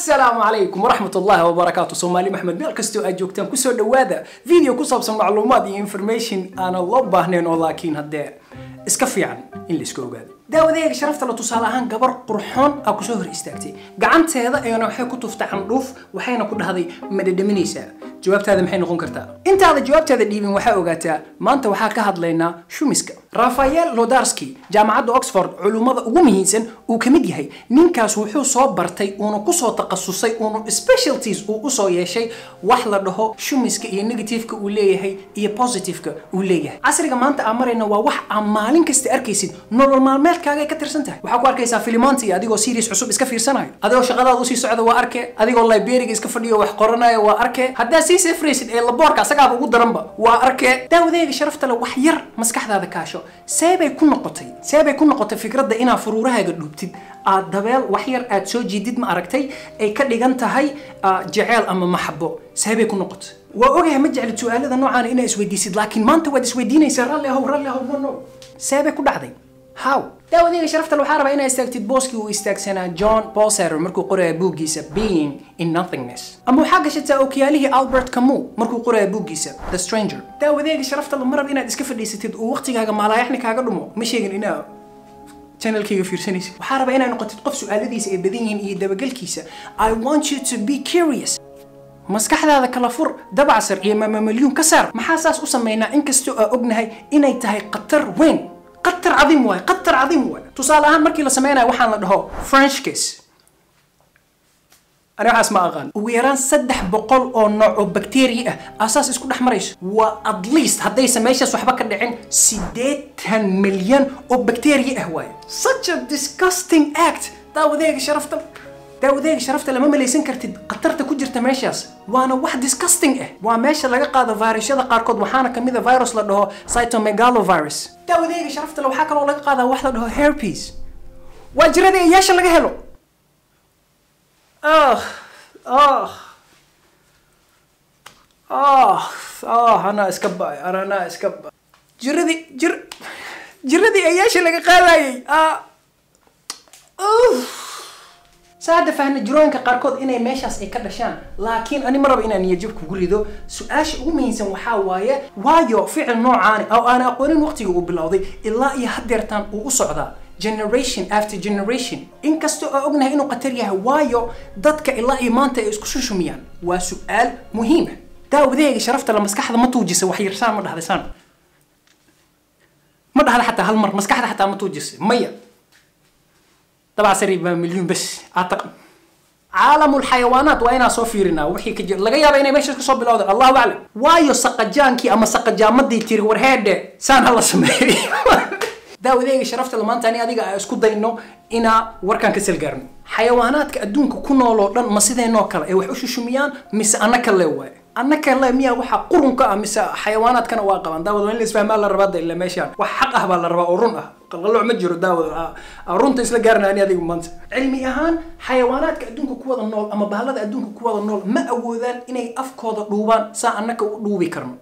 السلام عليكم ورحمة الله وبركاته. سومالي محمد ميل كستو أجوكتان كسو دوادا فيديو كسابسا معلومات information أنا الله باهنين ولكن هدا اسكفي عن اللي اسكوغاد داوديك شرفت لا تصالحان قبر قرحون أو كسو هر استاكتي قعنت هذا أنا وحي كنت فتح عنروف وحينا كل هذه مددمنيسا جوابت هذا محين نقول كرتا انت هذا جوابت هذا اللي وحي اوغاتا ما انت وحا كهد لينا شو مسكا رافائيل لودارسكي جامعة اوكسفورد علومada ugu muhiimsan uu kamid yahay ninkaas wuxuu soo bartay oo ku soo taqasusay oo specialties uu soo yeeshay wax la dhaho shumiska iyo negative-ka uu leeyahay iyo positive-ka uu leeyahay casriga maanta amarayna waa wax aan maalin kasta arkaysid nolol maalmeedkaaga ka tirsan tahay waxa ku arkaysaa filimaanti adigoo series cusub iska fiirsanayo adigoo shaqadaada u sii socda waa arkay adigoo library iska fadhiyo wax qoranayo waa arkay hadda si safraysid ee laboorka asaga ugu daranba waa arkay daawadayga sharafta la wax yar maskaxdaada kaasho seebay ku noqotay fikradda inaa furuurahaaga dhubtid aad dabeel wax yar aad soo jiidid ma aragtay ay ka dhigan tahay jacayl ama maxabo seebay ku noqotay waa ogahay ma jeclid su'aalada noocaan inaa isweydiisid laakiin maanta waad isweydiinaysaa raalli ahow no seebay ku dhacday how daawadayga sharafta waxaa rabaa inaa istaagtid booskii uu istaagsanaa John Paul Sartre markuu qoraya buuggiisa Being in Nothingness ama waxaa gashataa ookiyaalihii Albert Camus markuu qoraya buuggiisa The Stranger daawadayga sharafta la marab inaad iska fadhiisatid oo waqtigaaga maalayaxni kaaga dhumo ma sheegin inaa channelkayga fiirsanaysid waxaa rabaa inaa noqotid qof su'aaladiisa ay badan yihiin iyo dabagalkiisa I want you to be curious maskaxdaada kala fur dabacasar iyo maamalyuun ka saar maxaa saas u sameynaa inkastoo aan ognahay inay tahay qatar weyn قطر عظيم واي تصالحا مركي لسمينا وحان لدهو فرنش كيس أنا حاسس ما أغان ويران سدح بقول أو نوع بكتيريا أساس اسكو دحمريش وأدليست هدا يسميش صحبك الدعين 6 مليون أو بكتيريا هواي such a disgusting act داوديك شرفت لما مليسن كرتد قطرت كجرت ماشياس وانا واحد disgusting وماشي لقى قاده فيروسيada qaarkood waxaana kamida virus la dhaho cytomegalovirus داوديك شرفت لو waxa kale laga qaada wax la dhaho herpes wajirada yeesha laga helo انا اسكب جردي yeesha laga qaadayay ساعد فهنا جروينك قاركود إني ماشاس إكدشان لكن أنا مرة بإني يجيب كقوليدو سؤاش أميزن وحاواية وايو فعل نوعاني أو أنا أقولين وقتي باللاضي إلا يهدرتان وصعدا generation after generation إن كستو أقولنا إنه قتريها وايو ضدك إلا إيمانته إسكشوشو ميان وسؤال مهم دا وذيك شرفت لما مسكح هذا ما توجس وحيرسان مرة هذا سان مرة هذا حتى هالمر مسكح هذا حتى ما توجس مية طبعا سريب مليون بس أعتقد عالم الحيوانات وأنا صوفيرنا وحي كجر لقيا بيني ماشي كصوب بالأوضة الله أعلم وايو سقجانكي أما سقجان مدي تيري ورهاد سان الله سمعي دا وذيك شرفت لما أنت أنا أديك أسكت إنه إنا وركان كسل قرن حيوانات كأدونك كنا لودن ما سيدا نوكل أي وحوش شميان مس أنا كله أنا كلا ميا وح قرن كأمس حيوانات كانوا واقعا داود وين اللي مال الرباط اللي ماشيان وحقها بالرباط ورنها قالوا مجرو داود رنت إسلا قارنا أنا هذيك منت علمي أهان حيوانات كأدونك كواد النول أما بهذا أدونك كواد النول ما أوذان إني أفكار روبان سا أنك روبي كرم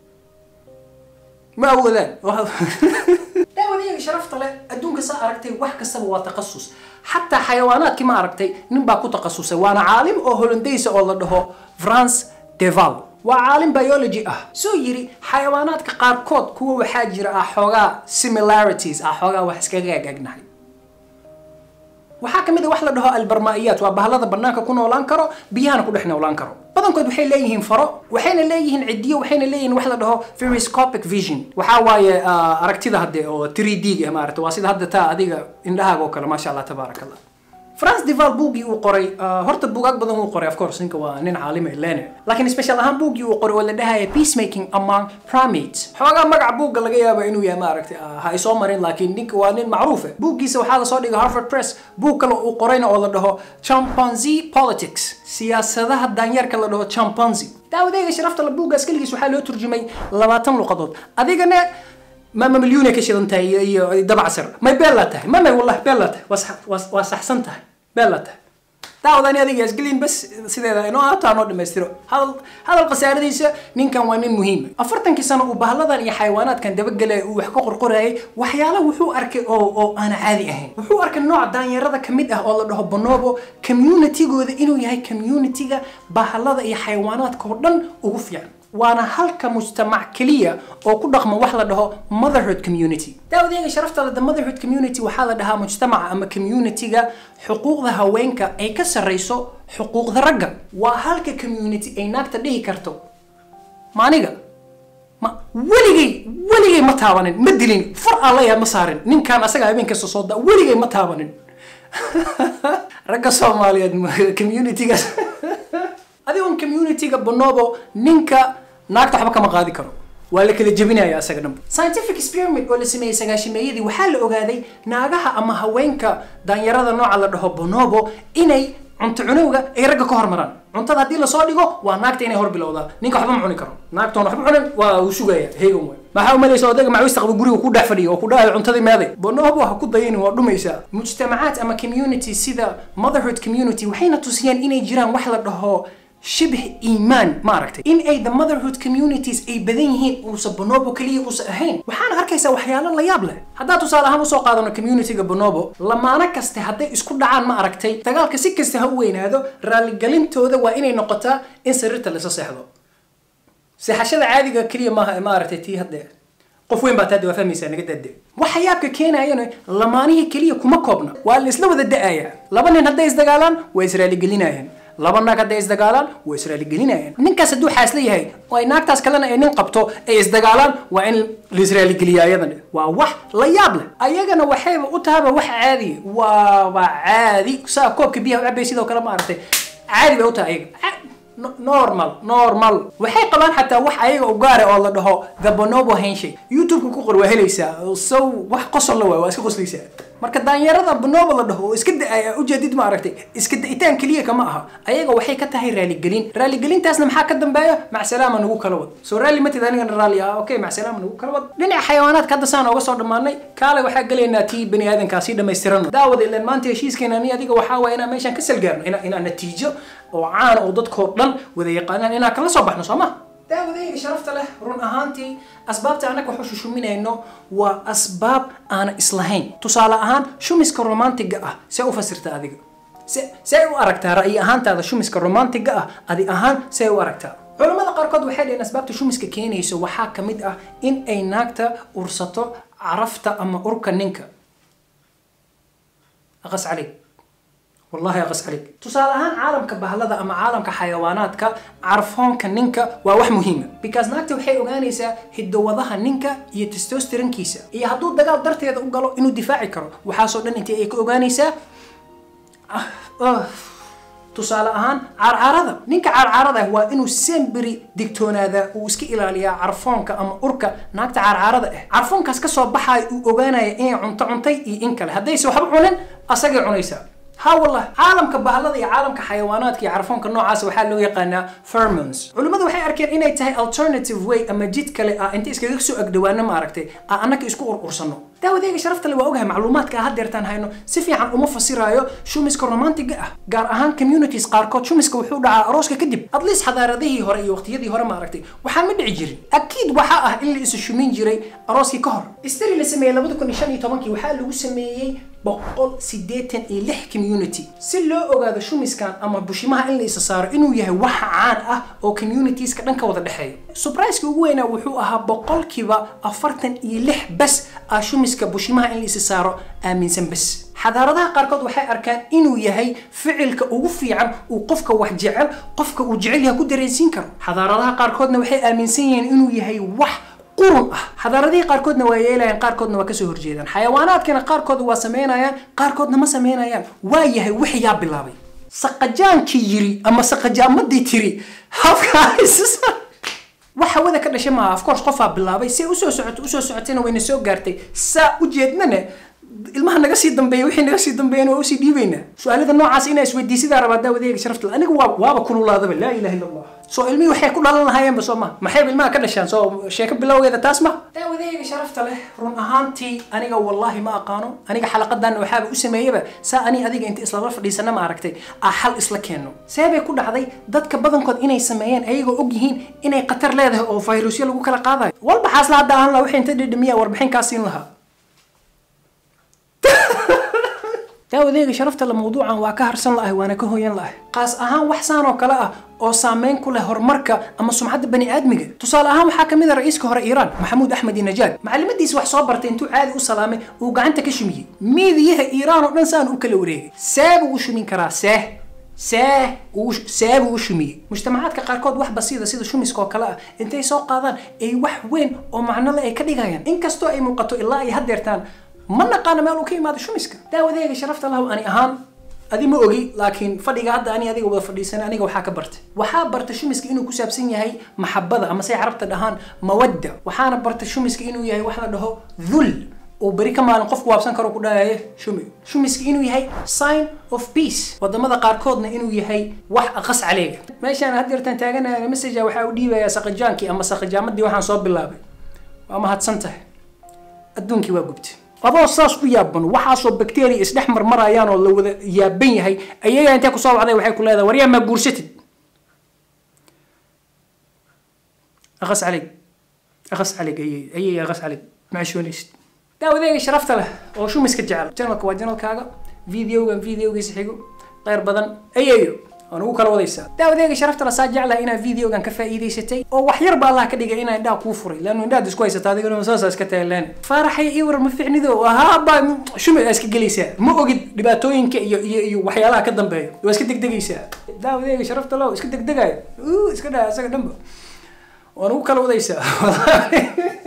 ما أوذان داود يجي شرفت له أدونك سا أركتي وح كسب وتخصص حتى حيوانات كما أركتي نبى كو تخصص وأنا عالم أو هولنديس أو الله فرانس ديفال وعالم بيولوجي سو يري حيوانات كقاركود كو waxaa jira xogaa similarities xogaa wax iska gaagagnahay waxa kamid wax la dhaho albarmaiyat waa bahalada banaanka ku noolaan karo biyahana ku dhex noolaan karo badankood waxay leeyihiin faro waxayna leeyihiin cidiyo waxayna leeyihiin wax la dhaho stereoscopic vision waxa waaye aragtida hadde oo 3D ah maaragtay waa sida hadda taa adiga indhahaaga oo kale ma sha Allah tabarakallah فرانس ديفال بوجي وقري هرت بوجاك بدن وقري of course إنك وانين عالم إلنا لكن special أهم بوجي وقري ولا ده هي peacemaking among primates حاجة مرجع بوج اللي جايه بينه يا ماركت هاي صومرين لكن ديك وانين معروفة بوجي سو هذا صادق هارفارد بريس بوج كله وقرينا ولا ده chimpanzee politics سياسة ده الدنيار كله ده chimpanzee ده وده شرفت البوج أسكيل جسوا حاله ترجمي لواتم لقطات أديك أنا ما مليون كشيء أنت دبع سر ما يبلته ما والله بلته وصحسنته بلته داوداني هذا يسقلين بس سيدا إنه أتانو دمسترو هذا القصير ديسا نين كان وانين مهم أفرتن كسانو وبهلدا يا حيوانات كان دبقة وحكو قرقراي وحياله وحو أرك أو أنا عادي أهين وحو أرك النوع دان يردا كميد الله ده بنوبو كميونتي جو إنه يهاي كميونتي بهلدا يا حيوانات كردن وفيان وانا هلك مجتمع كلية او كدخ ما وحلا ده motherhood community داوديga sharafta la motherhood community waxa la dhahaa mujtamac ama community-ga xuquuqda haweenka ay ka sareyso xuquuqda ragga waa halka community ay naagta dhihi karto maaniga ma weligay ma taabanin ma dilin far allaya ma saarin ninkan asaga habeenka soo sooda weligay ma taabanin ragga Soomaaliyeed community-ga adigoon community-ga bonobo ninka naagta waxba kama qaadi karo waa la kala jabinaya asaga dhanba scientific experiment oo la sameeyay sagaashimeeyadii waxaa la ogaaday naagaha ama haweenka daanyarada nooca la dhaho bonobo inay cunto cunowga ay ragga ka hormaraan cuntada haddii la soo dhigo waa naagta inay hor bilowdaa ninka waxba ma cuni karo naagtoona waxba cunin waa uu sugaya heegan way maxaa u malaysaa odaga macwiista qabo guriga ku dhex fadhiyo oo ku dhahayo cuntadii meeday bonobo waxa ku dayeen waa dhumaysaa mujtamacaad ama community sida motherhood community waxayna tusiyaan inay jiraan wax la dhaho شبه إيمان ما عرفت إن أي the motherhood communities أي بدينهن وصبنوبو كليه وصحين وحنا أركيسا وحيالا لا يابله هذا تصال هم وسوق هذا community جبنوبو لما أنا كسته هذا إسكود عن ما عرفتي تقال كسيك كستهوين هذا رالي قلنتو ذا وإني نقطة إن سرت اللي صحيحه سحشة عادي كليه ما عرفتي هذا قفوين بتدي وفهمي سنة قد وحيابك كينا يعني لما أنا كليه كم كوبنا والإسلام ذا الدقايا لبنا هذا إزدقالان وإسرائيل قلنا يعني لبنا كده إزدقالان وإسرائيل قلنا نين كسدو حاسلي هاي وإنك تاسكلنا إنين قبطو إزدقالان وإن الإسرائيل قليا أيضا ووح لا يابله أيجنا وحيب وتهاب وح عادي وعادي ساكوب كبير وعبي سيدا وكلام عرفتي عادي بوتها أيج نورمال وحي قبان حتى وح أيج وقارئ والله ده ذا بونوبو هنشي يوتيوب كوكر وهليسا سو وح قصر له واسك قصليسا marka daanyarada bonobo la dhaho iska ujeedid ma aragtay iska itaan kaliya kama aha ayaga waxay ka tahay raali gelintaasna maxaa ka dambeeyo mac salaama nagu kala wad soo raali ma tidaniga raali okay mac salaama nagu kala wad dhinaca xayawaanaadka hadda saan uga soo dhamaanay kaale waxa galeynaa tii bani aadankaasi dhameystirano daawada ilaa maanta heshiiskeena ani adiga waxa waa inaan meeshan ka salgaarno ina natiijo oo caan oo dadkoo dhan wada yaqaanaan inaan kala soo baxno Soomaa داودي شرفت له رون أهانتي أسباب أنا كحوش شو من إنه وأسباب أنا إصلاحين تصال أهان شو مسك الرومانتيك سأفسرت هذه سأواركتها رأي أهانت هذا شو مسك الرومانتيك هذه أهان سأواركتها علماء قرقد وحيد إن أسباب شو مسك كيني يسوي حاكم مدة إن أي ناكتا ورصته عرفت أما أورك نينكا أغص عليك والله يغص عليك تصالحان عالم كبهلذا أما عالم كحيوانات كعرفون كنينكا وواح مهمة because ناكتو حي أغانيسا هدوضها نينكا يتستوسترين كيسا إيه هدو دقال درتي هذا أقالو إنو دفاعي كرو وحاسو لن انتي ايكو أغانيسا تصالحان عرعرضا نينكا عرعرضا هو إنو سيمبري ديكتون هذا واسكي إلاليا عرفون كأما أوركا ناكتا عرعرضا عرفون كاسكسو بحاي أغانيا إيه عنطي إيه إنكال هدايسو حبعونن أساقي عنيسا ها والله عالم كبهلذا يا عالم كحيوانات يعرفون كنوع عاس وحال لو يقنا فيرمونز علماء waxay arkeen inay tahay alternative way ama jid kale inta iskaga soo agdhawaana ma aragtay anaka isku urursano daawadayga sharafta leh waa ogahay macluumaadka haddeertaan hayno si fiican uma fasiraayo shumiska romantiga gaar ahaan communities qaarkood shumiska wuxuu dhacaa arooska kadib at least xadaaradihii hore iyo waqtiyadii hore ma aragtay waxaan ma dhici jirin akiid waxa ah in la isu shumin jiray arooskii ka hor istari la sameeyay 2015 waxa lagu sameeyay 186 community si loo ogaado shumiskan ama bushimaha in la isa saaro inuu yahay wax caan ah oo communities ka dhanka wada dhaxeeyo surprise-ka ugu weyn wuxuu ahaa 46 bas shumiska bushimaha in la isa saaro aaminsan bas xadaaradaha qaarkood waxay arkaan inuu yahay ficilka ugu fiican uu qofka wax jecel qofka uu jecel yahay ku dareensiin karo xadaaradaha qaarkoodna waxay aaminsan yihiin inuu yahay wax قرن حضارتي قاركودنا ويايلان قاركودنا وكسو هرجيدان حيوانات كنا قاركود وسمينايان قاركودنا ما سمينايان وايهي وحي يا بلابي سقجان كيري اما سقجان مدي تري هافكايس waxa wada ka dhashay ma of course qofa bilaabay si u soo socoteen wayna soo gaartay saa u jeednana ilmaha naga sii dambeeyay wixii naga sii dambeeyay oo sii dhiibayna su'aalada noocaas inay isweydiisida rabaa daawadeega sharafta aniga waaba kululaadaba la ilaaha illa allah soo ilmi waxay ku dhalan lahaayeen basoo ma maxay ilmaha ka dhashaan soo sheeko bilowgeeda taas ma daawadeega sharafta leh run ahaantii aniga wallahi ma aqaano aniga xalaqadan waxaaba u sameeyaba saa ani adiga inta isla fadhiisana ma aragtay xal isla keeno sababay ku dhacday dadka badankood inay sameeyeen ayagoo og yihiin inay qatar leedahay oo virusyo lagu kala qaadayo walba xaasla hadda aan la wixii inta dhidhimiya warbixin ka siin lahaa daawadeega sharafta la mawduucan waa ka harsan lahay waana ka hooyan lahay qaas ahaan wax saan oo kale ah oo saameyn ku leh horumarka ama sumcadda bani aadmiga tusaale ahaan waxaa kamid ah ra'iiska hore Iiraan Maxamuud Ahmadinejad macallimadiisa wax soo bartay intuu caadi u salaamay uu gacanta ka shumiyay miidiyaha Iiraan oo dhan saan u kala wareegay saabu u shumin karaa saabu u shumiyay mujtamacaadka qaarkood wax basiida sida shumiska oo kale ah intay soo qaadaan ay wax weyn oo macno leh ay ka dhigayaan inkastoo ay muuqato ilaa ay hadeertaan ما نقانا مالو كي ماذا شو مسك داوديك شرفت الله أني أهان أدي ما أجي لكن فدي قاعد أني أدي قبل فدي سنة أني وحاك برت شو مسك إنه كسب سنة هي محبة أما سي عرفت الأهان مودة وحانا برت شو مسك إنه يهي واحد ده ذل وبريك ما نقف وابسن كرو كده هي شو مسك إنه يهي sign of peace وده ماذا قاركودنا إنه يهي واحد أقص عليه ماشي أنا هدير تنتاجنا مسج وحاول دي يا سقجانكي أما سقجامدي وحنا صوب باللابي وأما هتسنته الدنكي وجبت adoo saas ku yaaban waxa soo bacteria isdhex marmarayaan oo la wada yaaban yahay ayaga inta ku soo wacday waxay ku leedahay wariya ma guursatid akhas عليك أي أغس عليك مع شونيست داوديك شرفت له أو شو مسك جعل channelك وجنال كاغا فيديو يسحقو غير بدن أي أنا وكلا وضيسا داوديك شرفت له ساجع له إنا فيديو كان كفايدي ستي أو وحير بالله كديجا إنا دا كوفري لأنه دا دس كويسة هذا يقولون مساس اسكتها لنا فرحي يور مفعني ذو وهابا شو ما اسك جليسة مو أجد دباتوين كي وحيالها كدم بيه واسكتك دقيسة داوديك شرفت له اسكتك دقاي اسكتها دمبه وأنا وكلا وضيسا